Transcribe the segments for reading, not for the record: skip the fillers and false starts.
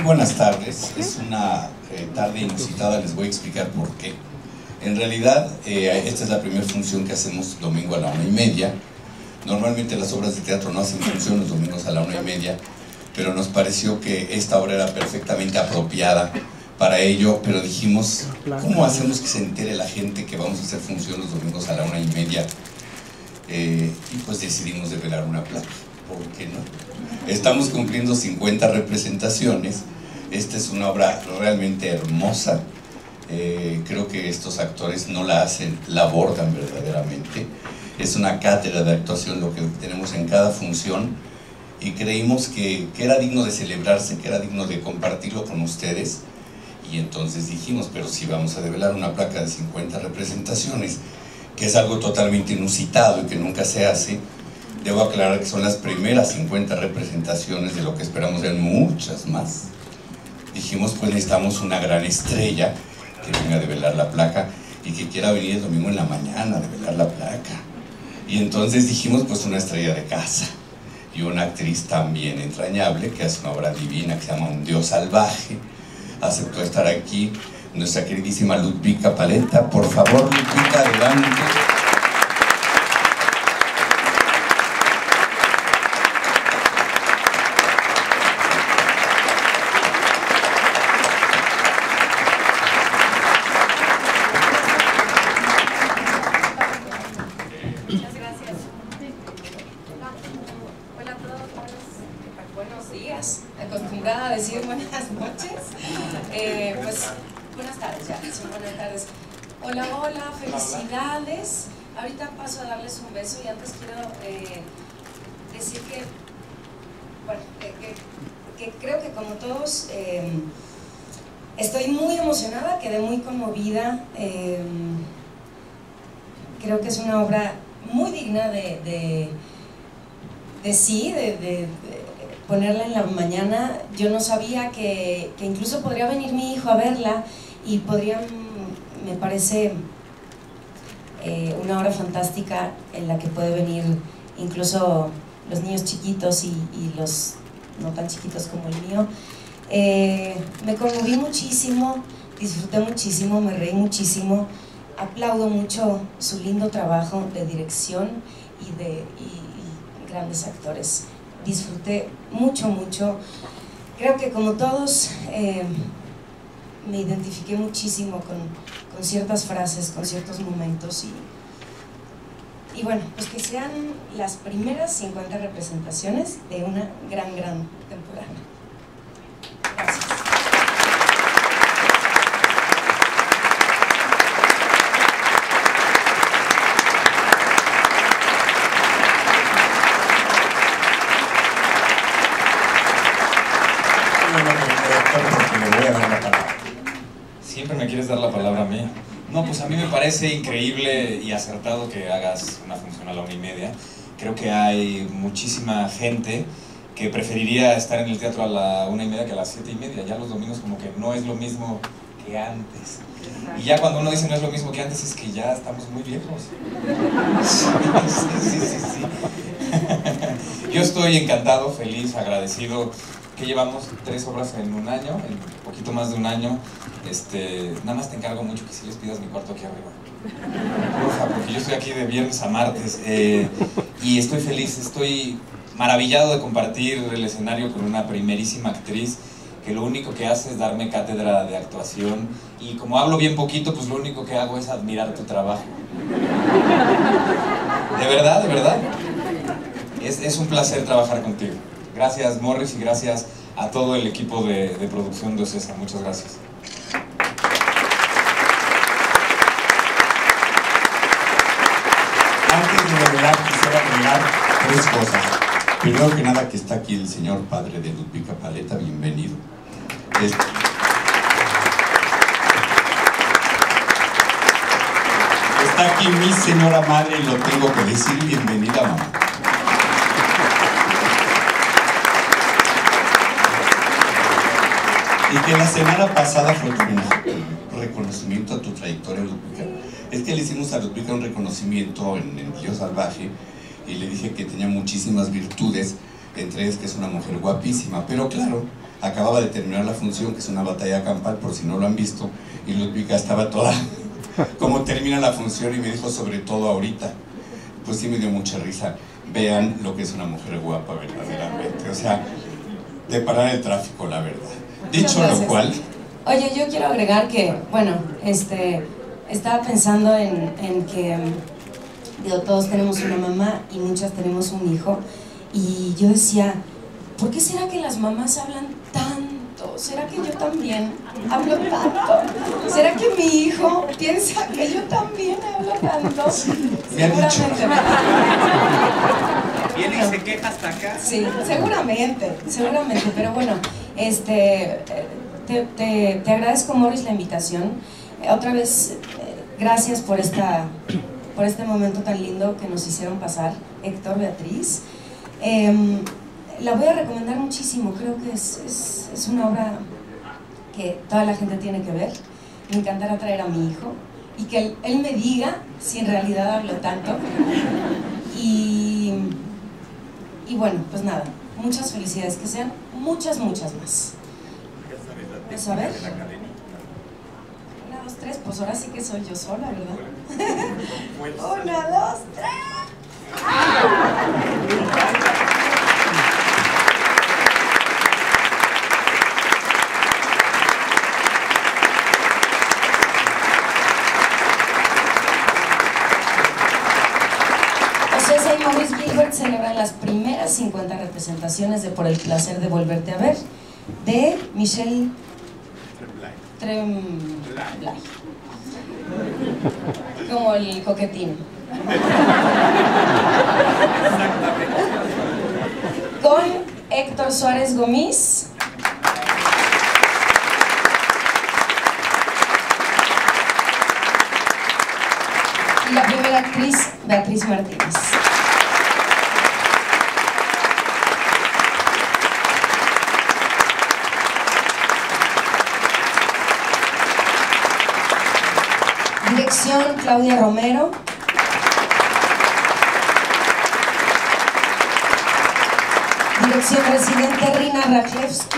Buenas tardes, es una tarde inusitada, les voy a explicar por qué. En realidad, esta es la primera función que hacemos domingo a la 1:30. Normalmente las obras de teatro no hacen función los domingos a la 1:30, pero nos pareció que esta obra era perfectamente apropiada para ello, pero dijimos, ¿cómo hacemos que se entere la gente que vamos a hacer función los domingos a la 1:30? Y pues decidimos develar una placa. ¿Por qué no? Estamos cumpliendo 50 representaciones. Esta es una obra realmente hermosa. Creo que estos actores no la hacen, la abordan verdaderamente. Es una cátedra de actuación lo que tenemos en cada función, y creímos que era digno de celebrarse, que era digno de compartirlo con ustedes. Y entonces dijimos, pero si vamos a develar una placa de 50 representaciones, que es algo totalmente inusitado y que nunca se hace, debo aclarar que son las primeras 50 representaciones de lo que esperamos ver muchas más. Dijimos, pues necesitamos una gran estrella que venga a develar la placa y que quiera venir el domingo en la mañana a develar la placa. Y entonces dijimos, pues una estrella de casa y una actriz también entrañable que hace una obra divina que se llama Un Dios Salvaje. Aceptó estar aquí nuestra queridísima Ludvika Paleta. Por favor, Ludvika, adelante. Muchas gracias. Hola a todos, buenos días. Acostumbrada a decir buenas noches. Pues buenas tardes ya, son buenas tardes. Hola, hola, felicidades. Ahorita paso a darles un beso y antes quiero decir que, bueno, que creo que como todos estoy muy emocionada, quedé muy conmovida. Creo que es una obra muy digna de ponerla en la mañana. Yo no sabía que incluso podría venir mi hijo a verla y me parece una obra fantástica en la que puede venir incluso los niños chiquitos y los no tan chiquitos como el mío. Me conmoví muchísimo, disfruté muchísimo, me reí muchísimo. Aplaudo mucho su lindo trabajo de dirección y grandes actores. Disfruté mucho, mucho. Creo que como todos me identifiqué muchísimo con ciertas frases, con ciertos momentos y bueno, pues que sean las primeras 50 representaciones de una gran temporada. Gracias. Siempre me quieres dar la palabra a mí. No, pues a mí me parece increíble y acertado que hagas una función a la 1:30. Creo que hay muchísima gente que preferiría estar en el teatro a la 1:30 que a las 7:30. Ya los domingos como que no es lo mismo que antes. Y ya cuando uno dice no es lo mismo que antes es que ya estamos muy viejos. Sí. Yo estoy encantado, feliz, agradecido. Que llevamos 3 obras en un año, en poquito más de un año. Nada más te encargo mucho que si les pidas mi cuarto aquí arriba. Porfa, porque yo estoy aquí de viernes a martes. Y estoy feliz, estoy maravillado de compartir el escenario con una primerísima actriz que lo único que hace es darme cátedra de actuación. Y como hablo bien poquito, pues lo único que hago es admirar tu trabajo. De verdad, de verdad. Es un placer trabajar contigo. Gracias, Morris, y gracias a todo el equipo de producción de Ocesa. Muchas gracias. Antes de revelar, quisiera agregar 3 cosas. Primero que nada, que está aquí el señor padre de Ludvika Paleta, bienvenido. Está aquí mi señora madre y lo tengo que decir, bienvenida, mamá. Y que la semana pasada fue tu reconocimiento a tu trayectoria, Ludvika. Es que le hicimos a Ludvika un reconocimiento en El Dios Salvaje y le dije que tenía muchísimas virtudes, entre ellas que es una mujer guapísima, pero claro, acababa de terminar la función, que es una batalla campal, por si no lo han visto, y Ludwika estaba toda, como termina la función, y me dijo, sobre todo ahorita, pues sí me dio mucha risa, vean lo que es una mujer guapa verdaderamente, o sea, de parar el tráfico, la verdad. Dicho lo cual... Oye, yo quiero agregar que, bueno, estaba pensando en que, digo, todos tenemos una mamá y muchas tenemos un hijo, y yo decía, ¿por qué será que las mamás hablan tanto? ¿Será que yo también hablo tanto? ¿Será que mi hijo piensa que yo también hablo tanto? Seguramente. Viene y se queja hasta acá. Sí, seguramente, pero bueno, te agradezco, Morris, la invitación. Otra vez, gracias por este momento tan lindo que nos hicieron pasar, Héctor, Beatriz. La voy a recomendar muchísimo, creo que es una obra que toda la gente tiene que ver. Me encantará traer a mi hijo y que él me diga si en realidad hablo tanto. Y bueno, pues nada, muchas felicidades, que sean muchas más. ¿Pues a ver? Una, dos, tres, pues ahora sí que soy yo sola, ¿verdad? Una, dos, tres. Ocesa y Maurice Gilbert celebran las primeras 50 representaciones de Por el placer de volverte a ver, de Michel Tremblay, como el coquetín, con Héctor Suárez Gómez, y la primera actriz, Beatriz Martínez. Dirección, Claudia Romero. Dirección residente, Rina Rajlewski.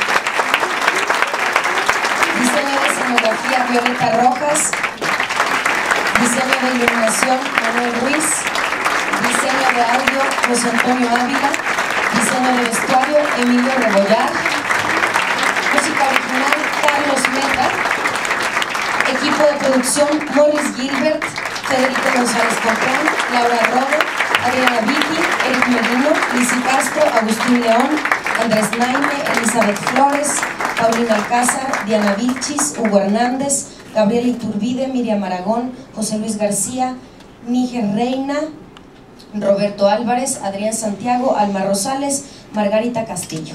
Diseño de escenografía, Violeta Rojas. Diseño de iluminación, Manuel Ruiz. Diseño de audio, José Antonio Ávila. Diseño de vestuario, Emilio Rebollar. Música original, Carlos Meta. Equipo de producción, Morris Gilbert, Federico González Comprán, Laura Rodo, Adriana Vicky, Eric Medino, Lizzy Castro, Agustín León, Andrés Naime, Elizabeth Flores, Paulina Alcázar, Diana Vilchis, Hugo Hernández, Gabriela Iturbide, Miriam Aragón, José Luis García, Níger Reina, Roberto Álvarez, Adrián Santiago, Alma Rosales, Margarita Castillo.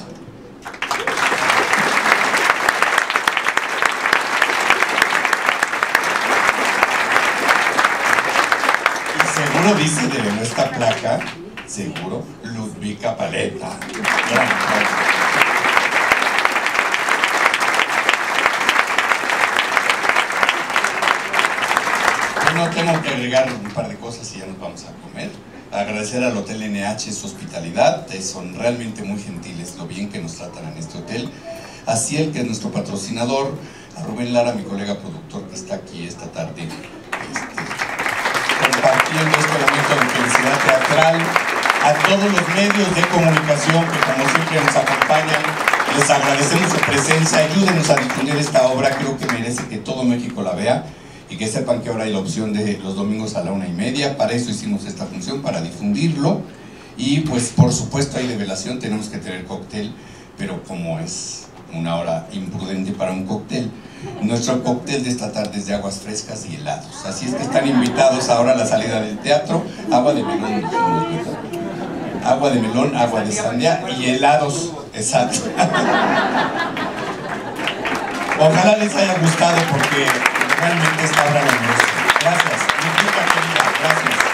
Seguro dice de nuestra placa, seguro, Ludwika Paleta. Bueno, tengo que agregar un par de cosas y ya nos vamos a comer. Agradecer al Hotel NH su hospitalidad, son realmente muy gentiles, lo bien que nos tratan en este hotel. A Ciel, que es nuestro patrocinador, a Rubén Lara, mi colega productor que está aquí esta tarde, compartiendo este momento de felicidad teatral, a todos los medios de comunicación que como siempre nos acompañan, les agradecemos su presencia, ayúdenos a difundir esta obra, creo que merece que todo México la vea y que sepan que ahora hay la opción de los domingos a la 1:30, para eso hicimos esta función, para difundirlo, y pues por supuesto hay develación, tenemos que tener cóctel, pero como es una hora imprudente para un cóctel, nuestro cóctel de esta tarde es de aguas frescas y helados, así es que están invitados ahora a la salida del teatro, agua de melón, agua de melón, agua de sandía y helados, exacto. Ojalá les haya gustado porque realmente está bravo. Gracias, mi querida, gracias.